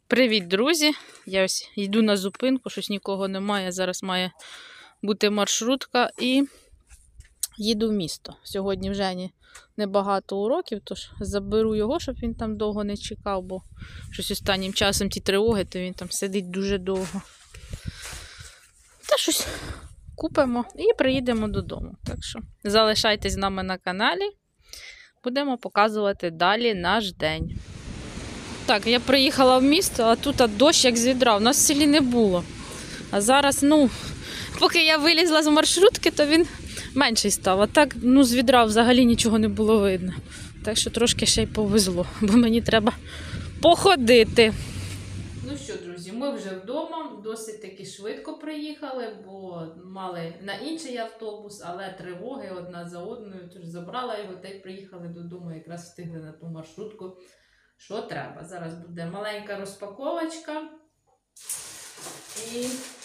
Привіт, друзі! Я ось йду на зупинку, щось нікого немає. Зараз має бути маршрутка і їду в місто. Сьогодні в Жені небагато уроків, тож заберу його, щоб він там довго не чекав, бо щось останнім часом ті тривоги, то він там сидить дуже довго. Та щось купимо і приїдемо додому. Так що залишайтесь з нами на каналі, будемо показувати далі наш день. Так, я приїхала в місто, а тут дощ як з відра. У нас в селі не було. А зараз, поки я вилізла з маршрутки, то він менший став. А так, з відра взагалі нічого не було видно. Так що трошки ще й повезло, бо мені треба походити. Ну що, друзі, ми вже вдома. Досить таки швидко приїхали, бо мали на інший автобус, але тривоги одна за одною. Тож забрала його та й приїхали додому, якраз встигли на ту маршрутку. Що треба? Зараз буде маленька розпаковочка. І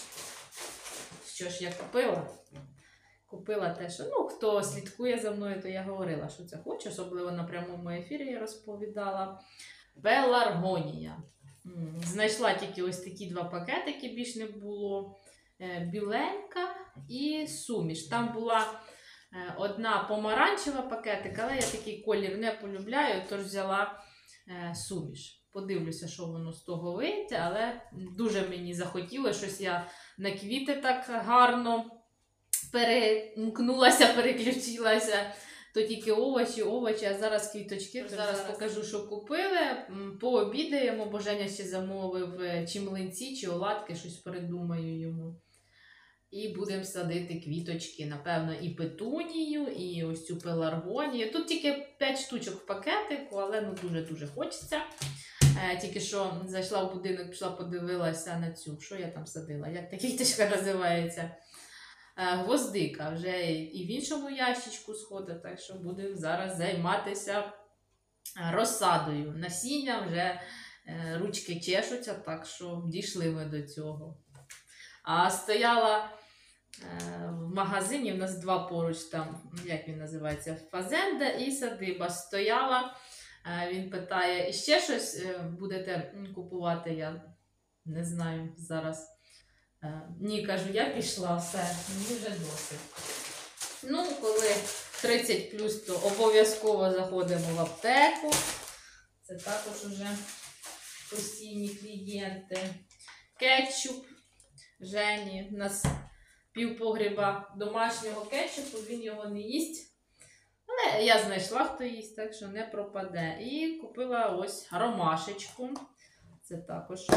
що ж я купила? Купила те, що, хто слідкує за мною, то я говорила, що це хочу. Особливо на прямому ефірі я розповідала. Пеларгонія. Знайшла тільки ось такі два пакетики, більш не було. Біленька і суміш. Там була одна помаранчева пакетик, але я такий колір не полюбляю, тож взяла суміш. Подивлюся, що воно з того вийде, але дуже мені захотілося, щось я на квіти так гарно перемкнулася, переключилася. То тільки овочі, а зараз квіточки. Зараз покажу, що купили. Пообідаємо, бо Женя ще замовив чи млинці, чи оладки, щось придумаю йому. І будемо садити квіточки, напевно, і петунію, і ось цю пеларгонію. Тут тільки 5 штучок в пакетику, але дуже-дуже хочеться. Тільки що зайшла в будинок, пішла, подивилася на цю, що я там садила, як та квіточка називається. Гвоздика вже і в іншому ящичку сходить, так що будемо зараз займатися розсадою. Насіння вже ручки чешуться, так що дійшли ми до цього. А стояла в магазині, у нас два поруч там, як він називається, фазенда і садиба. Стояла, він питає, і ще щось будете купувати? Я не знаю зараз. Ні, кажу, я пішла, все, мені вже досить. Коли 30+, то обов'язково заходимо в аптеку. Це також уже постійні клієнти. Кетчуп Жені. У нас півпогріба домашнього кетчупу, він його не їсть. Але я знайшла, хто їсть, так що не пропаде. І купила ось ромашечку. Це також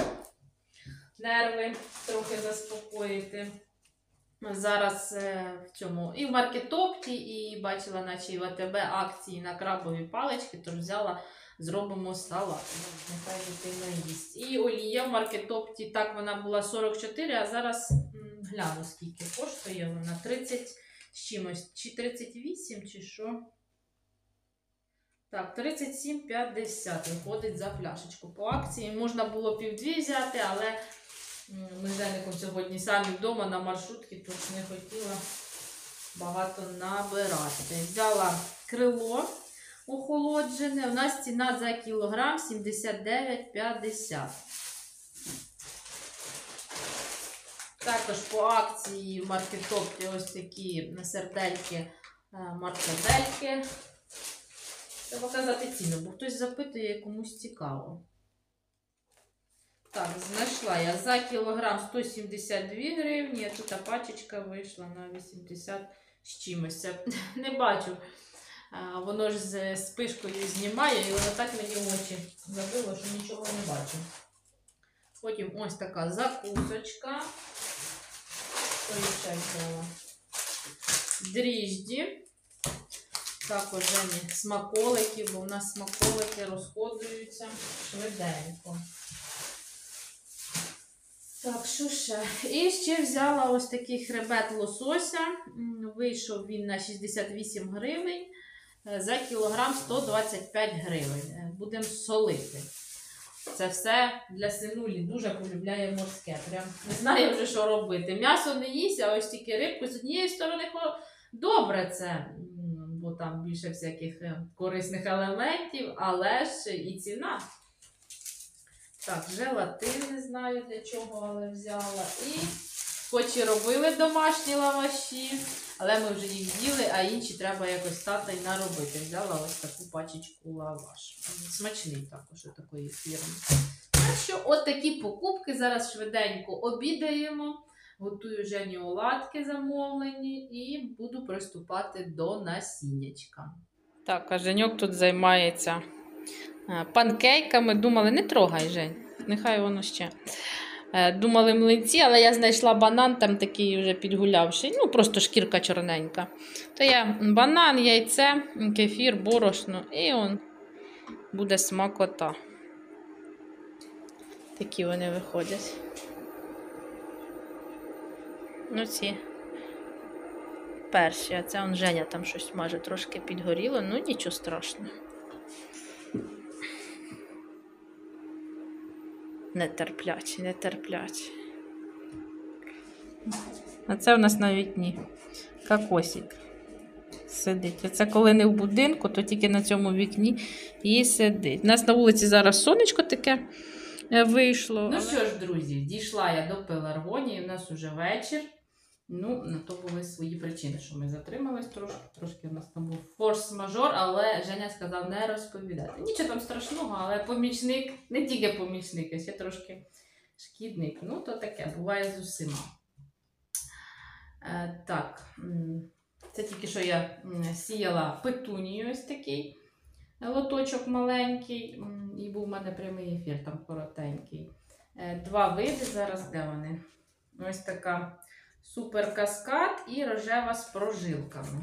нерви трохи заспокоїти. Зараз в цьому і в Маркетопті, і бачила, наче і в АТБ акції на крабові палички, тож взяла, зробимо салат. Нехай дитина їсть. І олія в Маркетопті, так вона була 44, а зараз гляну, скільки коштує вона. 30 з чимось, чи 38, чи що. Так, 37,50 виходить за пляшечку. По акції можна було півдві взяти, але ми з Жеником сьогодні самі вдома на маршрутці, тож не хотіла багато набирати. Взяла крило охолоджене. У нас ціна за кілограм 79,50. Також по акції в Маркетопті ось такі сердельки, мартадельки. Треба казати ціну, бо хтось запитує, комусь цікаво. Так, знайшла я за кілограм 172 гривні, а тут пачечка вийшла на 80 з чимось. Не бачу. Воно ж з спишкою знімає, і воно так мені очі забило, що нічого не бачу. Потім ось така закусочка. Дріжджі. Також смаколики, бо в нас смаколики розходуються швиденько. Так, що ще? І ще взяла ось такий хребет лосося. Вийшов він на 68 гривень. За кілограм 125 гривень. Будемо солити. Це все для синулі. Дуже полюбляє морське. Прям не знаю вже, що робити. М'ясо не їсть, а ось тільки рибку. З однієї сторони добре це, бо там більше всяких корисних елементів, але ж і ціна. Так, желатин, не знаю для чого, але взяла. І хоч і робили домашні лаваші, але ми вже їх їли, а інші треба якось стати і наробити. Взяла ось таку пачечку лаваш. Смачний також у такої фірми. Так що от такі покупки. Зараз швиденько обідаємо. Готую Жені оладки замовлені і буду приступати до насіннячка. Так, а Женьок тут займається панкейками. Думали, не трогай, Жень, нехай воно ще. Думали млинці, але я знайшла банан, там такий вже підгулявший, ну просто шкірка чорненька. То я банан, яйце, кефір, борошно і он буде смакота. Такі вони виходять. Ну ці перші, а це он Женя там щось майже трошки підгоріло, ну нічого страшного. Нетерплячі, нетерплячі. А це у нас на вікні кокосик сидить. Оце коли не в будинку, то тільки на цьому вікні і сидить. У нас на вулиці зараз сонечко таке вийшло. Ну що ж, друзі, дійшла я до пеларгонії, у нас уже вечір. Ну, на то були свої причини, що ми затримались трошки у нас там був форс-мажор, але Женя сказав не розповідати. Нічого там страшного, але помічник, не тільки помічник, а ще трошки шкідник. Ну, то таке, буває з усіма. Так, це тільки що я сіяла петунію, ось такий лоточок маленький, і був у мене прямий ефір, там коротенький. Два види, зараз де вони? Ось така супер каскад і рожева з прожилками.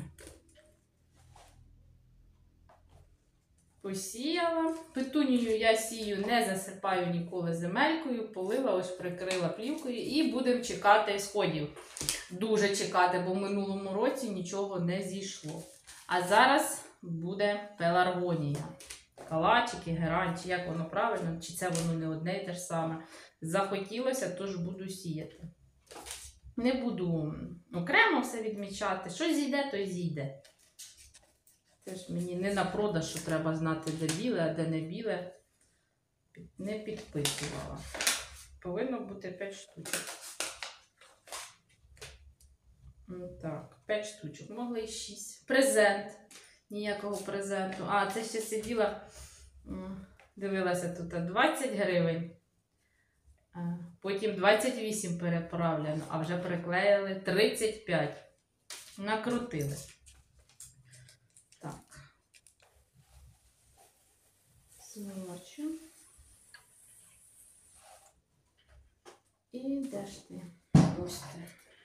Посіяла. Петунію я сію, не засипаю ніколи земелькою, полила, ось прикрила плівкою і будемо чекати сходів. Дуже чекати, бо в минулому році нічого не зійшло. А зараз буде пеларгонія. Калачики, герань, чи як воно правильно, чи це воно не одне і те ж саме. Захотілося, тож буду сіяти. Не буду окремо все відмічати. Що зійде, то й зійде. Це ж мені не на продаж, що треба знати, де біле, а де не біле. Не підписувала. Повинно бути 5 штучок. Так, 5 штучок. Могли й 6. Презент. Ніякого презенту. А, це ще сиділа, дивилася тут 20 гривень. Потім 28 переправлено, а вже приклеїли 35. Накрутили. Так. Смочу. І де ж ти? Ось ти.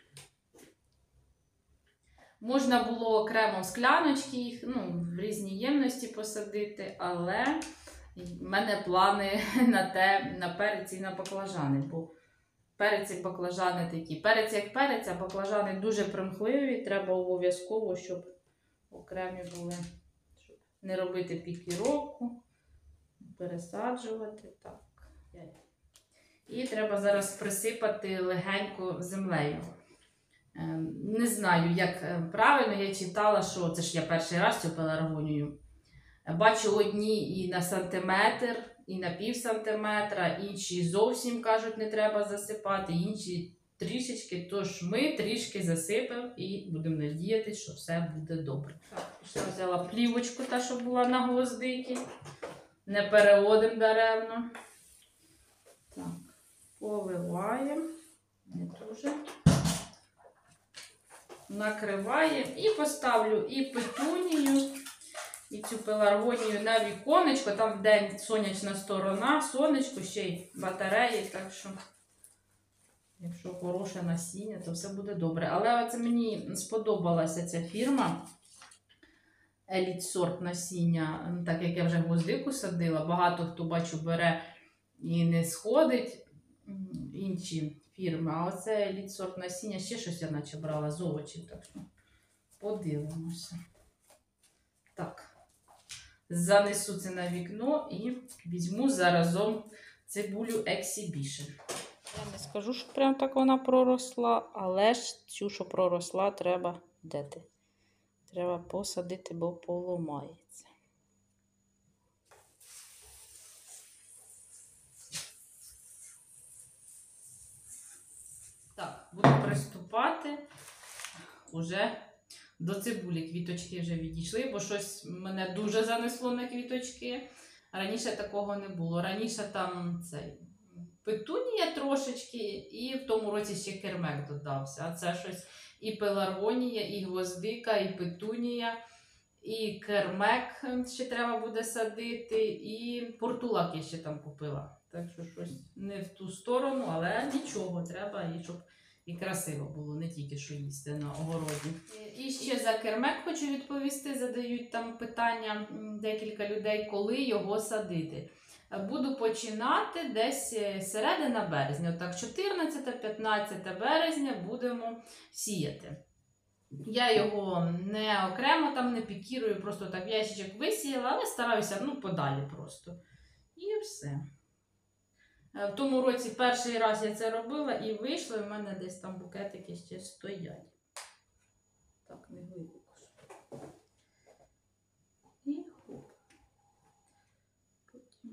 Можна було окремо скляночки їх, в різні ємності посадити, але в мене плани на перець і на баклажани, бо перець і баклажани такі. Перець як перець, а баклажани дуже примхливі, треба обов'язково, щоб окремі були, щоб не робити пікіровку, пересаджувати. Так. І треба зараз присипати легенько землею. Не знаю, як правильно, я читала, що це ж я перший раз цю пеларгонію. Бачу одні і на сантиметр, і на пів сантиметра, інші зовсім кажуть, не треба засипати, інші трішечки, тож ми трішки засипемо і будемо надіятися, що все буде добре. Так, ще взяла плівочку, та, що була на гвоздики, не переводимо даремно. Так, поливаємо, не дуже. Накриваємо і поставлю і петунію, і цю пеларгонію на віконечко. Там вдень сонячна сторона, сонечко, ще й батареї, так що, якщо хороше насіння, то все буде добре. Але оце мені сподобалася ця фірма Elite сорт насіння, так як я вже гвоздику садила. Багато хто, бачу, бере і не сходить, інші фірми. А оце Elite сорт насіння, ще щось я наче брала з овочів, так що подивимося. Так. Занесу це на вікно і візьму заразом цибулю Exhibition. Я не скажу, що прям так вона проросла, але ж цю, що проросла, треба дати. Треба посадити, бо поламається. буду приступати уже до цибулі. Квіточки вже відійшли, бо щось мене дуже занесло на квіточки. Раніше такого не було. Раніше там петунія трошечки, і в тому році ще кермек додався. А це щось і пеларгонія, і гвоздика, і петунія, і кермек ще треба буде садити, і портулак я ще там купила. Так що щось не в ту сторону, але нічого, треба, і щоб і красиво було, не тільки що їсти на огороді. І ще за кермек хочу відповісти, задають там питання декілька людей, коли його садити. Буду починати десь середина березня, отак 14-15 березня будемо сіяти. Я його не окремо там не пікірую, просто так ящичок висіяла, але стараюся подалі просто. І все. В тому році перший раз я це робила і вийшло, і в мене десь там букетики ще стоять. Так, не глибоко. І хоп. Потім.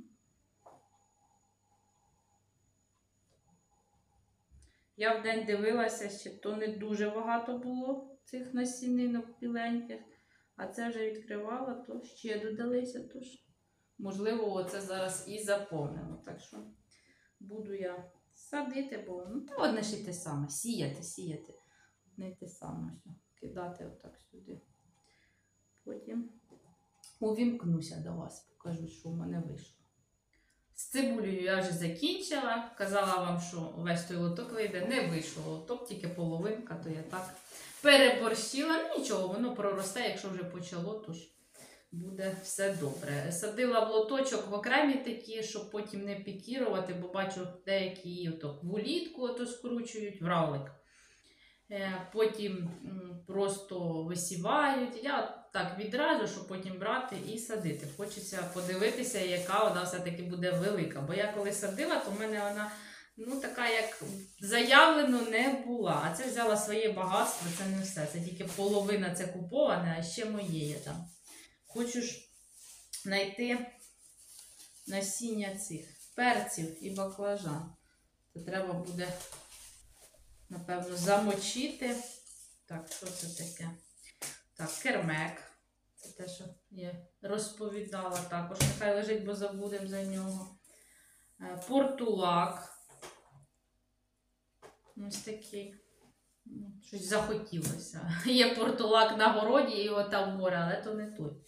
Я вдень дивилася, ще то не дуже багато було цих насінинок біленьких, а це вже відкривала, то ще додалися, тож можливо оце зараз і заповнимо. Так що буду я садити, бо та одне ж і те саме. Сіяти. Не те саме. Кидати отак сюди. Потім увімкнуся до вас, покажу, що в мене вийшло. З цибулею я вже закінчила. Казала вам, що весь той лоток вийде. Не вийшло лоток, тільки половинка, то я так переборщила. Нічого, воно проросте, якщо вже почало, тож буде все добре. Садила в лоточок в окремі такі, щоб потім не пікірувати, бо бачу, деякі її в улітку скручують, в равлик. Потім просто висівають. Я так відразу, щоб потім брати і садити. Хочеться подивитися, яка вона все-таки буде велика. Бо я коли садила, то в мене вона така, як заявлено, не була. А це взяла своє багатство, це не все. Це тільки половина це куповане, а ще моє є там. Хочу ж знайти насіння цих перців і баклажан. Це треба буде, напевно, замочити. Так, що це таке? Так, кермек. Це те, що я розповідала також. Нехай лежить, бо забудемо за нього. Портулак. Ось такий. Щось захотілося. Є портулак на городі і його там море, але то не той.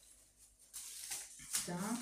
Так.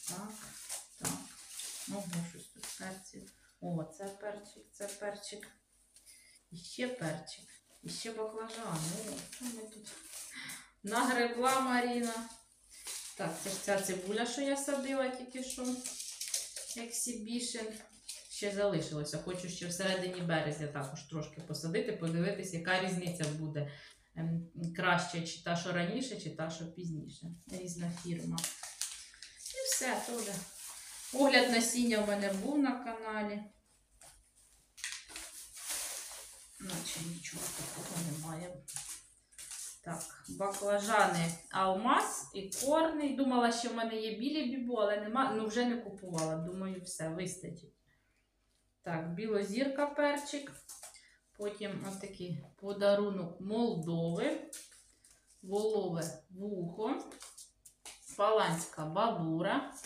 Ого, щось тут перців. О, це перчик. І ще перчик. І ще баклажан. О, що ми тут нагребла Маріна. Так, це ж ця цибуля, що я садила тільки що. Exhibition. Ще залишилося. Хочу ще в середині березня також трошки посадити, подивитися, яка різниця буде. Краще, чи та, що раніше, чи та, що пізніше. Різна фірма. І все, теж. Огляд насіння у мене був на каналі. Наче нічого такого немає. Так, баклажани алмаз і корний. Думала, що в мене є білі бібу, але нема. Вже не купувала. Думаю, все, вистачить. Так, білозірка перчик. Потім ось такий подарунок Молдови. Волове вухо. Паланська бабура.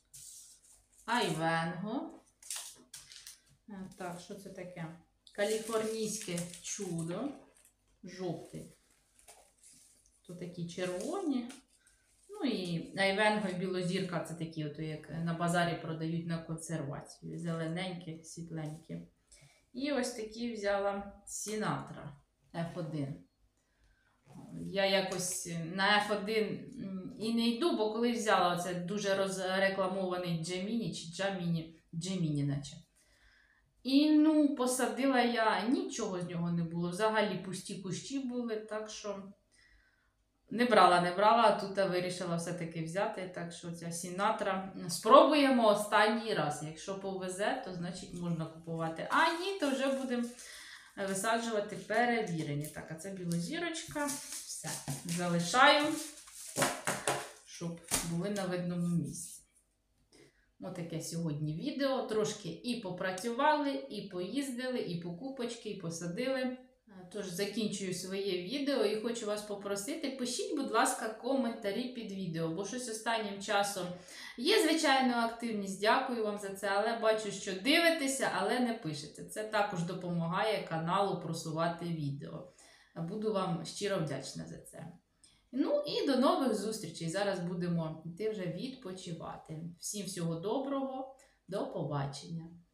Айвенго. Так, що це таке? Каліфорнійське чудо. Жовтий. Тут такі червоні. Ну і айвенго і білозірка це такі, як на базарі продають на консервацію. Зелененькі, світленькі. І ось такі взяла Сінатра F1. Я якось на F1 і не йду, бо коли взяла оце дуже розрекламований Джеміні чи Джеміні наче. І посадила я, нічого з нього не було. Взагалі пусті кущі були, так що не брала, а тут вирішила все-таки взяти. Так що ця Сінатра. Спробуємо останній раз. Якщо повезе, то значить можна купувати. А ні, то вже будемо висаджувати перевірені. Так, а це білозірочка. Все, залишаю, щоб були на видному місці. Отаке сьогодні відео. Трошки і попрацювали, і поїздили, і покупочки, і посадили. Тож закінчую своє відео і хочу вас попросити, пишіть, будь ласка, коментарі під відео, бо щось останнім часом є, звичайно, активність, дякую вам за це, але бачу, що дивитеся, але не пишете. Це також допомагає каналу просувати відео. Буду вам щиро вдячна за це. Ну і до нових зустрічей. Зараз будемо йти вже відпочивати. Всім всього доброго, до побачення.